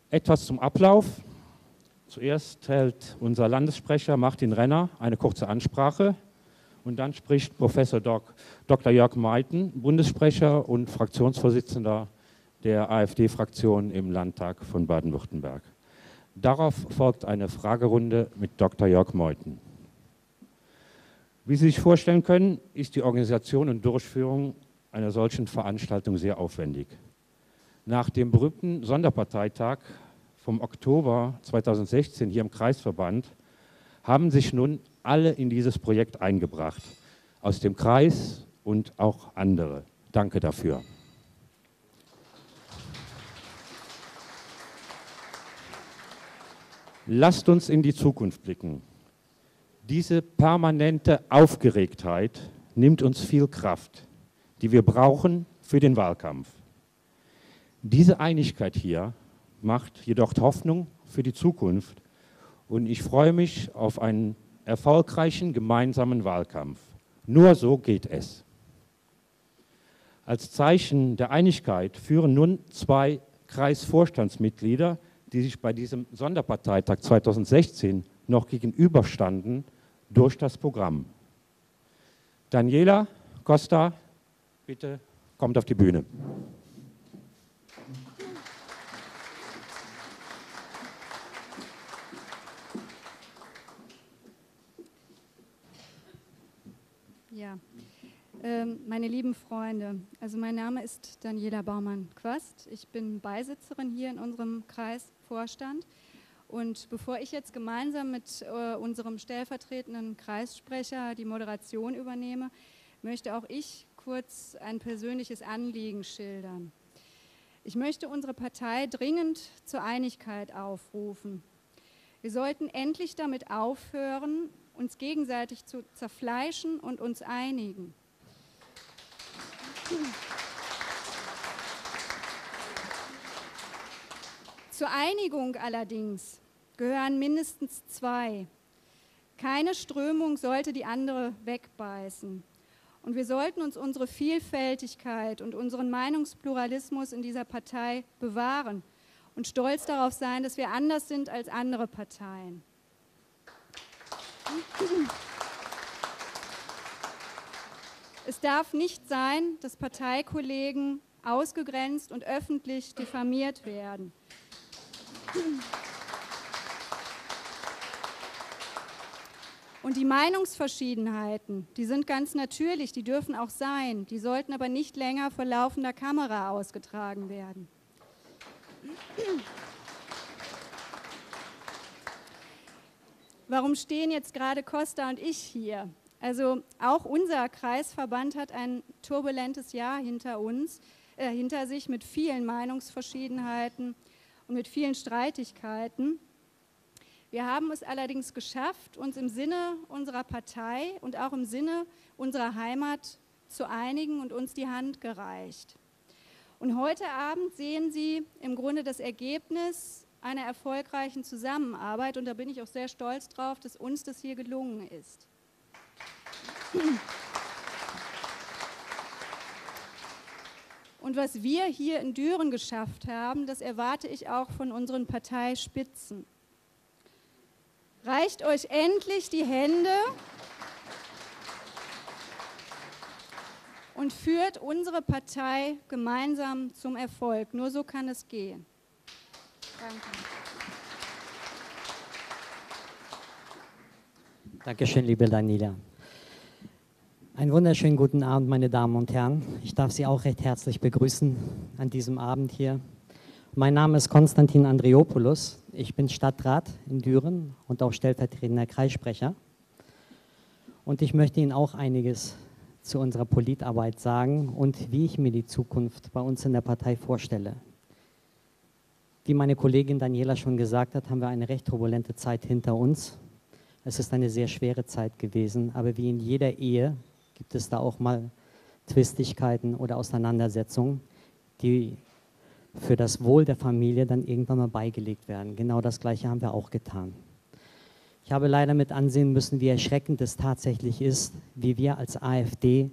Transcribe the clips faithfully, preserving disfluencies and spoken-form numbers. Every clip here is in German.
Etwas zum Ablauf. Zuerst hält unser Landessprecher Martin Renner eine kurze Ansprache und dann spricht Professor Doc, Doktor Jörg Meithen, Bundessprecher und Fraktionsvorsitzender der AfD-Fraktion im Landtag von Baden-Württemberg. Darauf folgt eine Fragerunde mit Doktor Jörg Meithen. Wie Sie sich vorstellen können, ist die Organisation und Durchführung einer solchen Veranstaltung sehr aufwendig. Nach dem berühmten Sonderparteitag vom Oktober zweitausendsechzehn hier im Kreisverband haben sich nun alle in dieses Projekt eingebracht, aus dem Kreis und auch andere. Danke dafür. Lasst uns in die Zukunft blicken. Diese permanente Aufgeregtheit nimmt uns viel Kraft, die wir brauchen für den Wahlkampf. Diese Einigkeit hier macht jedoch Hoffnung für die Zukunft und ich freue mich auf einen erfolgreichen gemeinsamen Wahlkampf. Nur so geht es. Als Zeichen der Einigkeit führen nun zwei Kreisvorstandsmitglieder, die sich bei diesem Sonderparteitag zweitausendsechzehn noch gegenüberstanden, durch das Programm. Daniela Costa, bitte kommt auf die Bühne. Ja, ähm, meine lieben Freunde, also mein Name ist Daniela Baumann-Quast. Ich bin Beisitzerin hier in unserem Kreisvorstand. Und bevor ich jetzt gemeinsam mit äh, unserem stellvertretenden Kreissprecher die Moderation übernehme, möchte auch ich kurz ein persönliches Anliegen schildern. Ich möchte unsere Partei dringend zur Einigkeit aufrufen. Wir sollten endlich damit aufhören, uns gegenseitig zu zerfleischen und uns einigen. Zur Einigung allerdings gehören mindestens zwei. Keine Strömung sollte die andere wegbeißen. Und wir sollten uns unsere Vielfältigkeit und unseren Meinungspluralismus in dieser Partei bewahren und stolz darauf sein, dass wir anders sind als andere Parteien. Es darf nicht sein, dass Parteikollegen ausgegrenzt und öffentlich diffamiert werden. Und die Meinungsverschiedenheiten, die sind ganz natürlich, die dürfen auch sein, die sollten aber nicht länger vor laufender Kamera ausgetragen werden. Warum stehen jetzt gerade Costa und ich hier? Also auch unser Kreisverband hat ein turbulentes Jahr hinter uns, äh, hinter sich mit vielen Meinungsverschiedenheiten und mit vielen Streitigkeiten. Wir haben es allerdings geschafft, uns im Sinne unserer Partei und auch im Sinne unserer Heimat zu einigen und uns die Hand gereicht. Und heute Abend sehen Sie im Grunde das Ergebnis einer erfolgreichen Zusammenarbeit und da bin ich auch sehr stolz drauf, dass uns das hier gelungen ist. Und was wir hier in Düren geschafft haben, das erwarte ich auch von unseren Parteispitzen. Reicht euch endlich die Hände und führt unsere Partei gemeinsam zum Erfolg. Nur so kann es gehen. Danke. Dankeschön, liebe Daniela. Einen wunderschönen guten Abend, meine Damen und Herren. Ich darf Sie auch recht herzlich begrüßen an diesem Abend hier. Mein Name ist Konstantin Andriopoulos. Ich bin Stadtrat in Düren und auch stellvertretender Kreissprecher. Und ich möchte Ihnen auch einiges zu unserer Politarbeit sagen und wie ich mir die Zukunft bei uns in der Partei vorstelle. Wie meine Kollegin Daniela schon gesagt hat, haben wir eine recht turbulente Zeit hinter uns. Es ist eine sehr schwere Zeit gewesen, aber wie in jeder Ehe gibt es da auch mal Twistigkeiten oder Auseinandersetzungen, die für das Wohl der Familie dann irgendwann mal beigelegt werden. Genau das Gleiche haben wir auch getan. Ich habe leider mit ansehen müssen, wie erschreckend es tatsächlich ist, wie wir als AfD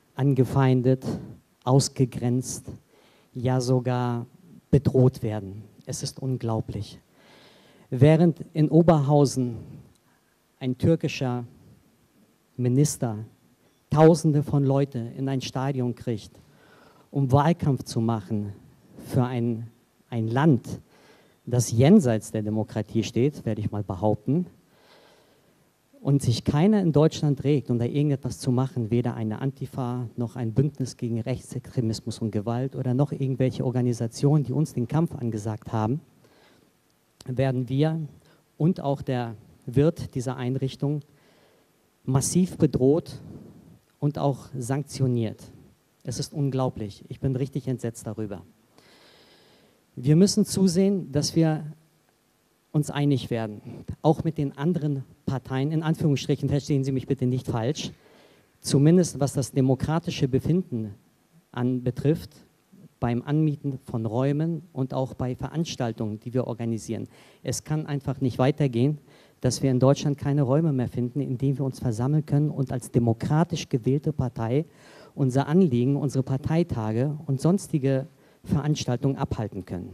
angefeindet, ausgegrenzt, ja sogar bedroht werden. Es ist unglaublich. Während in Oberhausen ein türkischer Minister Tausende von Leuten in ein Stadion kriegt, um Wahlkampf zu machen für ein, ein Land, das jenseits der Demokratie steht, werde ich mal behaupten, und sich keiner in Deutschland regt, um da irgendetwas zu machen, weder eine Antifa noch ein Bündnis gegen Rechtsextremismus und Gewalt oder noch irgendwelche Organisationen, die uns den Kampf angesagt haben, werden wir und auch der Wirt dieser Einrichtung massiv bedroht und auch sanktioniert. Es ist unglaublich. Ich bin richtig entsetzt darüber. Wir müssen zusehen, dass wir uns einig werden, auch mit den anderen Parteien, in Anführungsstrichen, verstehen Sie mich bitte nicht falsch, zumindest was das demokratische Befinden anbetrifft, beim Anmieten von Räumen und auch bei Veranstaltungen, die wir organisieren. Es kann einfach nicht weitergehen, dass wir in Deutschland keine Räume mehr finden, in denen wir uns versammeln können und als demokratisch gewählte Partei unser Anliegen, unsere Parteitage und sonstige Veranstaltungen abhalten können.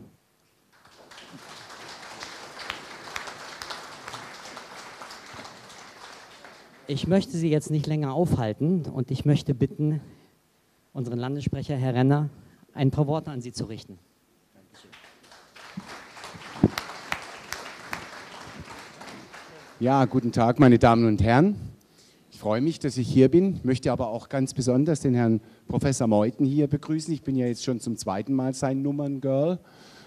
Ich möchte Sie jetzt nicht länger aufhalten und ich möchte bitten, unseren Landessprecher, Herr Renner, ein paar Worte an Sie zu richten. Ja, guten Tag, meine Damen und Herren. Ich freue mich, dass ich hier bin, möchte aber auch ganz besonders den Herrn Professor Meuthen hier begrüßen. Ich bin ja jetzt schon zum zweiten Mal sein Nummerngirl.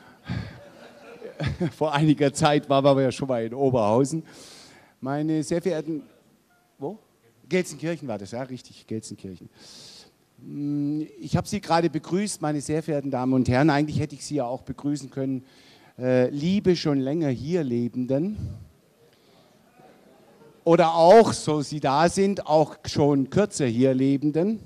Vor einiger Zeit waren wir ja schon mal in Oberhausen. Meine sehr verehrten... Wo? Gelsenkirchen war das, ja, richtig, Gelsenkirchen. Ich habe Sie gerade begrüßt, meine sehr verehrten Damen und Herren. Eigentlich hätte ich Sie ja auch begrüßen können, äh, liebe schon länger hier Lebenden. Oder auch, so Sie da sind, auch schon kürzer hier Lebenden.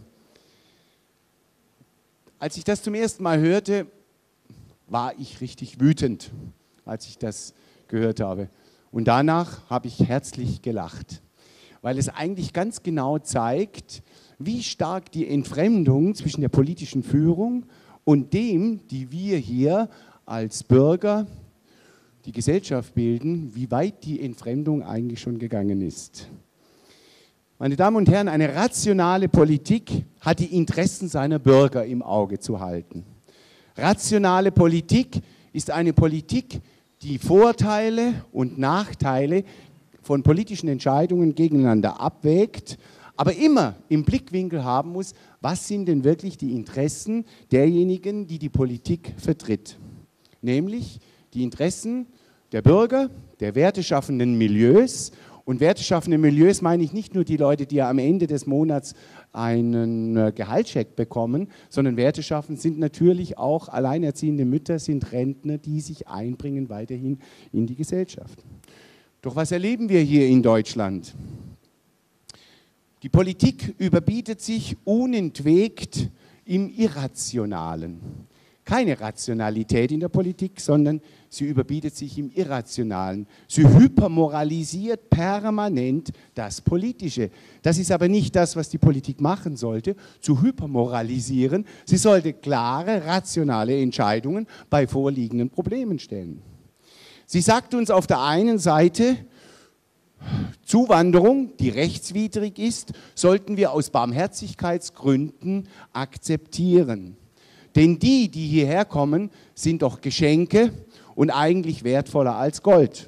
Als ich das zum ersten Mal hörte, war ich richtig wütend, als ich das gehört habe. Und danach habe ich herzlich gelacht, weil es eigentlich ganz genau zeigt, wie stark die Entfremdung zwischen der politischen Führung und dem, die wir hier als Bürger die Gesellschaft bilden, wie weit die Entfremdung eigentlich schon gegangen ist. Meine Damen und Herren, eine rationale Politik hat die Interessen seiner Bürger im Auge zu halten. Rationale Politik ist eine Politik, die Vorteile und Nachteile von politischen Entscheidungen gegeneinander abwägt, aber immer im Blickwinkel haben muss, was sind denn wirklich die Interessen derjenigen, die die Politik vertritt. Nämlich die Interessen der Bürger, der werteschaffenden Milieus. Und werteschaffende Milieus meine ich nicht nur die Leute, die am Ende des Monats einen Gehaltscheck bekommen, sondern werteschaffend sind natürlich auch alleinerziehende Mütter, sind Rentner, die sich einbringen weiterhin in die Gesellschaft. Doch was erleben wir hier in Deutschland? Die Politik überbietet sich unentwegt im Irrationalen. Keine Rationalität in der Politik, sondern sie überbietet sich im Irrationalen. Sie hypermoralisiert permanent das Politische. Das ist aber nicht das, was die Politik machen sollte, zu hypermoralisieren. Sie sollte klare, rationale Entscheidungen bei vorliegenden Problemen stellen. Sie sagt uns auf der einen Seite, Zuwanderung, die rechtswidrig ist, sollten wir aus Barmherzigkeitsgründen akzeptieren. Denn die, die hierher kommen, sind doch Geschenke und eigentlich wertvoller als Gold.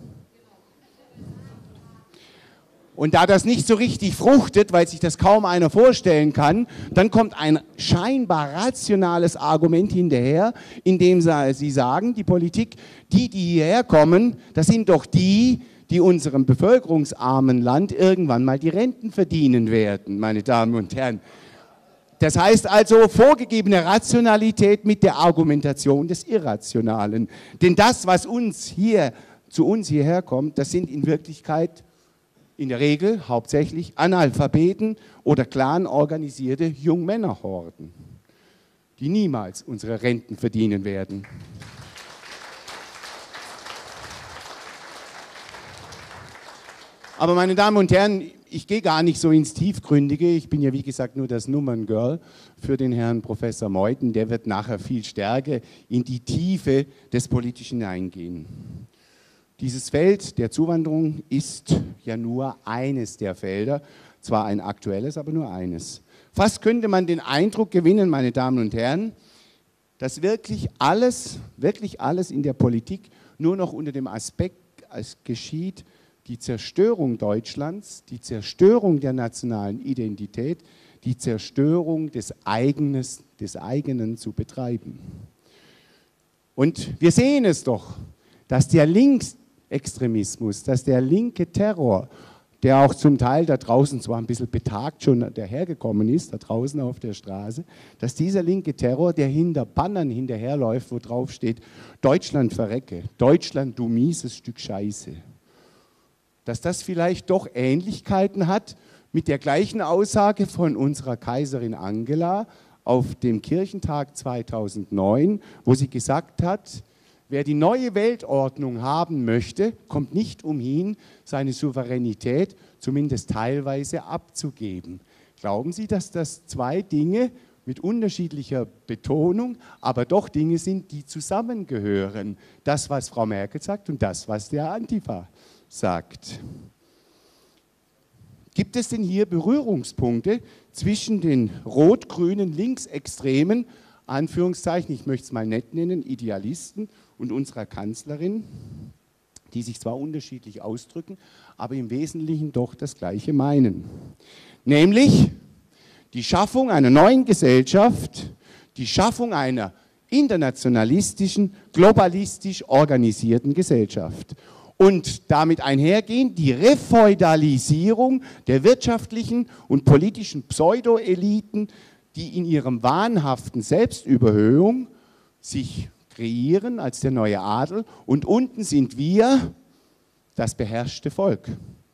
Und da das nicht so richtig fruchtet, weil sich das kaum einer vorstellen kann, dann kommt ein scheinbar rationales Argument hinterher, indem sie sagen, die Politik, die, die hierher kommen, das sind doch die, die unserem bevölkerungsarmen Land irgendwann mal die Renten verdienen werden, meine Damen und Herren. Das heißt also vorgegebene Rationalität mit der Argumentation des Irrationalen. Denn das, was uns hier, zu uns hierher kommt, das sind in Wirklichkeit in der Regel hauptsächlich Analphabeten oder clanorganisierte Jungmännerhorden, die niemals unsere Renten verdienen werden. Aber meine Damen und Herren, ich gehe gar nicht so ins Tiefgründige, ich bin ja wie gesagt nur das Nummerngirl für den Herrn Professor Meuthen, der wird nachher viel stärker in die Tiefe des Politischen hineingehen. Dieses Feld der Zuwanderung ist ja nur eines der Felder, zwar ein aktuelles, aber nur eines. Fast könnte man den Eindruck gewinnen, meine Damen und Herren, dass wirklich alles, wirklich alles in der Politik nur noch unter dem Aspekt geschieht, die Zerstörung Deutschlands, die Zerstörung der nationalen Identität, die Zerstörung des, Eigenes, des eigenen zu betreiben. Und wir sehen es doch, dass der Linksextremismus, dass der linke Terror, der auch zum Teil da draußen zwar ein bisschen betagt schon dahergekommen ist, da draußen auf der Straße, dass dieser linke Terror, der hinter Bannern hinterherläuft, wo drauf steht, Deutschland verrecke, Deutschland, du mieses Stück Scheiße, dass das vielleicht doch Ähnlichkeiten hat mit der gleichen Aussage von unserer Kaiserin Angela auf dem Kirchentag zweitausendneun, wo sie gesagt hat, wer die neue Weltordnung haben möchte, kommt nicht umhin, seine Souveränität zumindest teilweise abzugeben. Glauben Sie, dass das zwei Dinge mit unterschiedlicher Betonung, aber doch Dinge sind, die zusammengehören? Das, was Frau Merkel sagt und das, was der Antifa sagt. Gibt es denn hier Berührungspunkte zwischen den rot-grünen Linksextremen, Anführungszeichen, ich möchte es mal nett nennen, Idealisten und unserer Kanzlerin, die sich zwar unterschiedlich ausdrücken, aber im Wesentlichen doch das Gleiche meinen? Nämlich die Schaffung einer neuen Gesellschaft, die Schaffung einer internationalistischen, globalistisch organisierten Gesellschaft. Und damit einhergehend die Refeudalisierung der wirtschaftlichen und politischen Pseudo-Eliten, die in ihrem wahnhaften Selbstüberhöhung sich kreieren als der neue Adel. Und unten sind wir, das beherrschte Volk.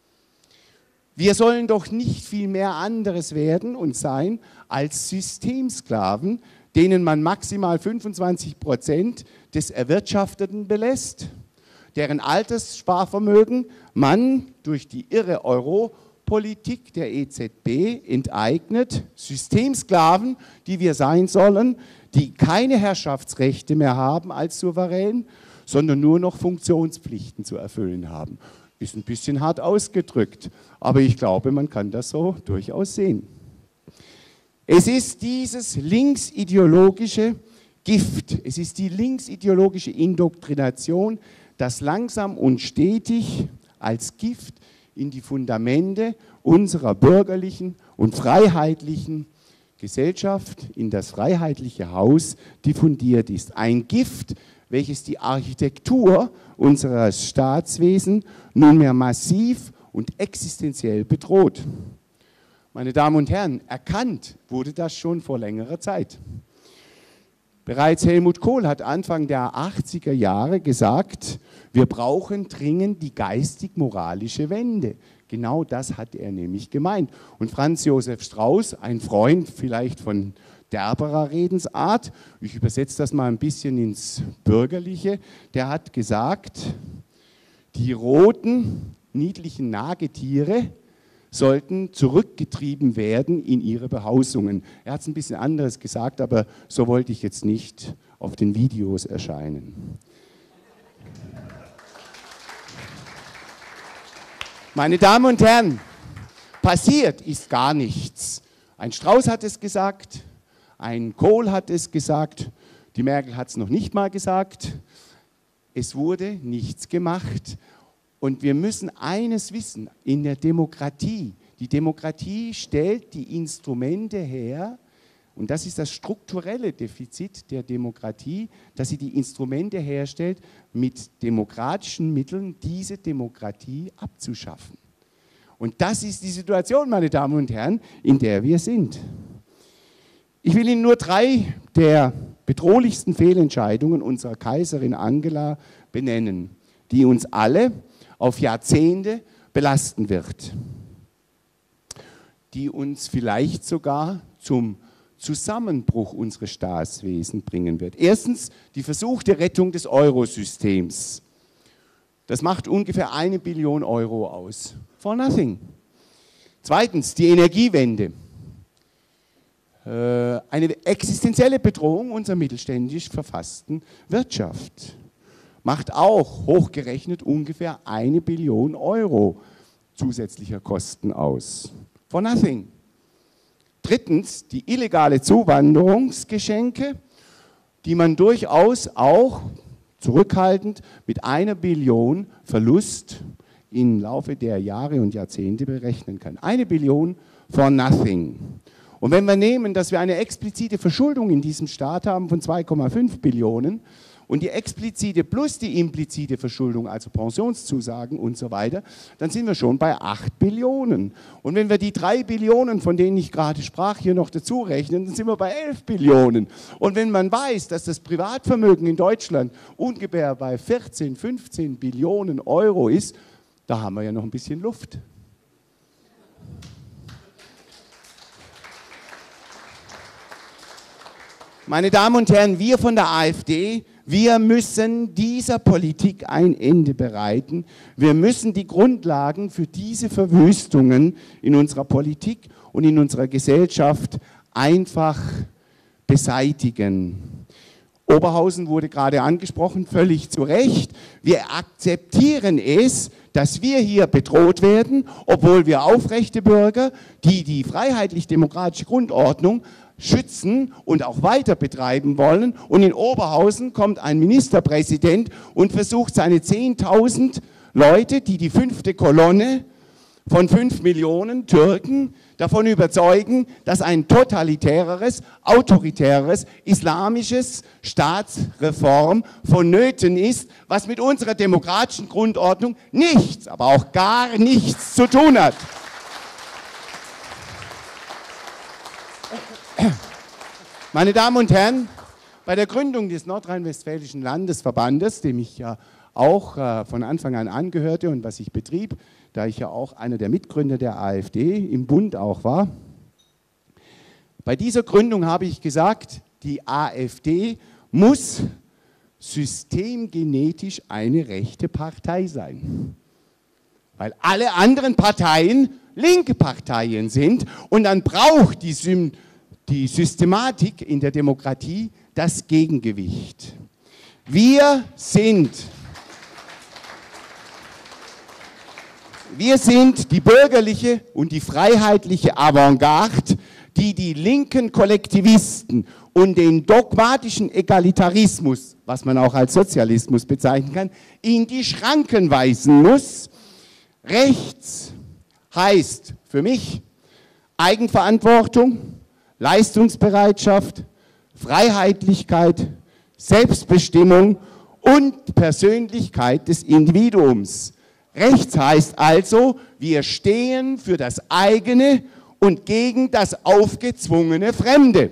Wir sollen doch nicht viel mehr anderes werden und sein als Systemsklaven, denen man maximal fünfundzwanzig Prozent des Erwirtschafteten belässt, deren Alterssparvermögen man durch die irre Euro-Politik der E Z B enteignet, Systemsklaven, die wir sein sollen, die keine Herrschaftsrechte mehr haben als Souverän, sondern nur noch Funktionspflichten zu erfüllen haben. Ist ein bisschen hart ausgedrückt, aber ich glaube, man kann das so durchaus sehen. Es ist dieses linksideologische Gift, es ist die linksideologische Indoktrination, das langsam und stetig als Gift in die Fundamente unserer bürgerlichen und freiheitlichen Gesellschaft, in das freiheitliche Haus diffundiert ist. Ein Gift, welches die Architektur unseres Staatswesens nunmehr massiv und existenziell bedroht. Meine Damen und Herren, erkannt wurde das schon vor längerer Zeit. Bereits Helmut Kohl hat Anfang der achtziger Jahre gesagt, wir brauchen dringend die geistig-moralische Wende. Genau das hat er nämlich gemeint. Und Franz Josef Strauß, ein Freund vielleicht von derberer Redensart, ich übersetze das mal ein bisschen ins Bürgerliche, der hat gesagt, die roten, niedlichen Nagetiere sollten zurückgetrieben werden in ihre Behausungen. Er hat es ein bisschen anderes gesagt, aber so wollte ich jetzt nicht auf den Videos erscheinen. Meine Damen und Herren, passiert ist gar nichts. Ein Strauß hat es gesagt, ein Kohl hat es gesagt, die Merkel hat es noch nicht mal gesagt. Es wurde nichts gemacht. Und wir müssen eines wissen, in der Demokratie, die Demokratie stellt die Instrumente her, und das ist das strukturelle Defizit der Demokratie, dass sie die Instrumente herstellt, mit demokratischen Mitteln diese Demokratie abzuschaffen. Und das ist die Situation, meine Damen und Herren, in der wir sind. Ich will Ihnen nur drei der bedrohlichsten Fehlentscheidungen unserer Kaiserin Angela benennen, die uns alle auf Jahrzehnte belasten wird, die uns vielleicht sogar zum Zusammenbruch unseres Staatswesens bringen wird. Erstens die versuchte Rettung des Eurosystems. Das macht ungefähr eine Billion Euro aus. For nothing. Zweitens, die Energiewende. Eine existenzielle Bedrohung unserer mittelständisch verfassten Wirtschaft. Macht auch hochgerechnet ungefähr eine Billion Euro zusätzlicher Kosten aus. For nothing. Drittens, die illegale Zuwanderungsgeschenke, die man durchaus auch zurückhaltend mit einer Billion Verlust im Laufe der Jahre und Jahrzehnte berechnen kann. Eine Billion for nothing. Und wenn wir nehmen, dass wir eine explizite Verschuldung in diesem Staat haben von zwei Komma fünf Billionen und die explizite plus die implizite Verschuldung, also Pensionszusagen und so weiter, dann sind wir schon bei acht Billionen. Und wenn wir die drei Billionen, von denen ich gerade sprach, hier noch dazu rechnen, dann sind wir bei elf Billionen. Und wenn man weiß, dass das Privatvermögen in Deutschland ungefähr bei vierzehn, fünfzehn Billionen Euro ist, da haben wir ja noch ein bisschen Luft. Meine Damen und Herren, wir von der AfD, wir müssen dieser Politik ein Ende bereiten. Wir müssen die Grundlagen für diese Verwüstungen in unserer Politik und in unserer Gesellschaft einfach beseitigen. Oberhausen wurde gerade angesprochen, völlig zu Recht. Wir akzeptieren es, dass wir hier bedroht werden, obwohl wir aufrechte Bürger, die die freiheitlich-demokratische Grundordnung schützen und auch weiter betreiben wollen. Und in Oberhausen kommt ein Ministerpräsident und versucht seine zehntausend Leute, die die fünfte Kolonne von fünf Millionen Türken davon überzeugen, dass ein totalitäreres, autoritäres, islamisches Staatsreform vonnöten ist, was mit unserer demokratischen Grundordnung nichts, aber auch gar nichts zu tun hat. Meine Damen und Herren, bei der Gründung des Nordrhein-Westfälischen Landesverbandes, dem ich ja auch äh, von Anfang an angehörte und was ich betrieb, da ich ja auch einer der Mitgründer der AfD im Bund auch war, bei dieser Gründung habe ich gesagt, die AfD muss systemgenetisch eine rechte Partei sein, weil alle anderen Parteien linke Parteien sind und dann braucht die Sym die Systematik in der Demokratie das Gegengewicht. Wir sind, wir sind die bürgerliche und die freiheitliche Avantgarde, die die linken Kollektivisten und den dogmatischen Egalitarismus, was man auch als Sozialismus bezeichnen kann, in die Schranken weisen muss. Rechts heißt für mich Eigenverantwortung, Leistungsbereitschaft, Freiheitlichkeit, Selbstbestimmung und Persönlichkeit des Individuums. Rechts heißt also, wir stehen für das eigene und gegen das aufgezwungene Fremde.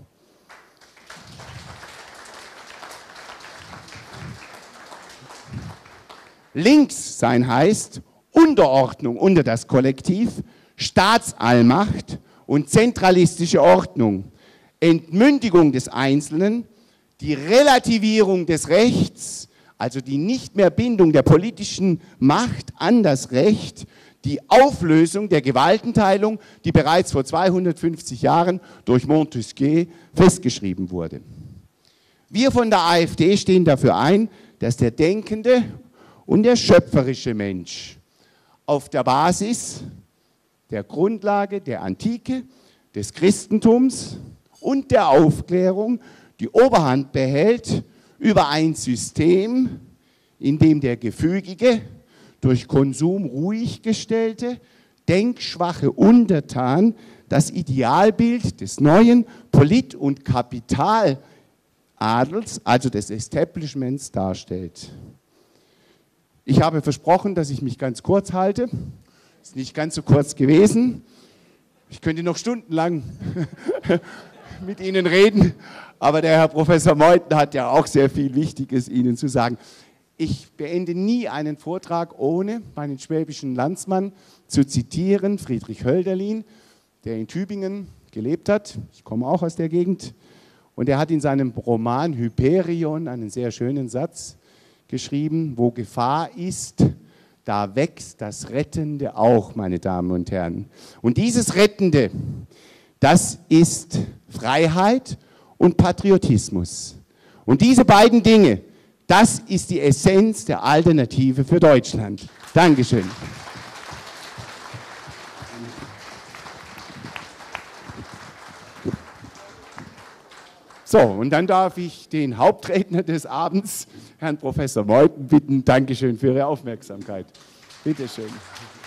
Links sein heißt Unterordnung unter das Kollektiv, Staatsallmacht und zentralistische Ordnung, Entmündigung des Einzelnen, die Relativierung des Rechts, also die Nichtmehrbindung der politischen Macht an das Recht, die Auflösung der Gewaltenteilung, die bereits vor zweihundertfünfzig Jahren durch Montesquieu festgeschrieben wurde. Wir von der AfD stehen dafür ein, dass der denkende und der schöpferische Mensch auf der Basis der Grundlage der Antike, des Christentums und der Aufklärung die Oberhand behält über ein System, in dem der gefügige, durch Konsum ruhig gestellte, denkschwache Untertan das Idealbild des neuen Polit- und Kapitaladels, also des Establishments, darstellt. Ich habe versprochen, dass ich mich ganz kurz halte. Ist nicht ganz so kurz gewesen. Ich könnte noch stundenlang mit Ihnen reden, aber der Herr Professor Meuthen hat ja auch sehr viel Wichtiges Ihnen zu sagen. Ich beende nie einen Vortrag, ohne meinen schwäbischen Landsmann zu zitieren, Friedrich Hölderlin, der in Tübingen gelebt hat. Ich komme auch aus der Gegend. Und er hat in seinem Roman Hyperion einen sehr schönen Satz geschrieben: Wo Gefahr ist, da wächst das Rettende auch, meine Damen und Herren. Und dieses Rettende, das ist Freiheit und Patriotismus. Und diese beiden Dinge, das ist die Essenz der Alternative für Deutschland. Dankeschön. So, und dann darf ich den Hauptredner des Abends, Herrn Professor Meuthen, bitten. Dankeschön für Ihre Aufmerksamkeit. Bitte schön.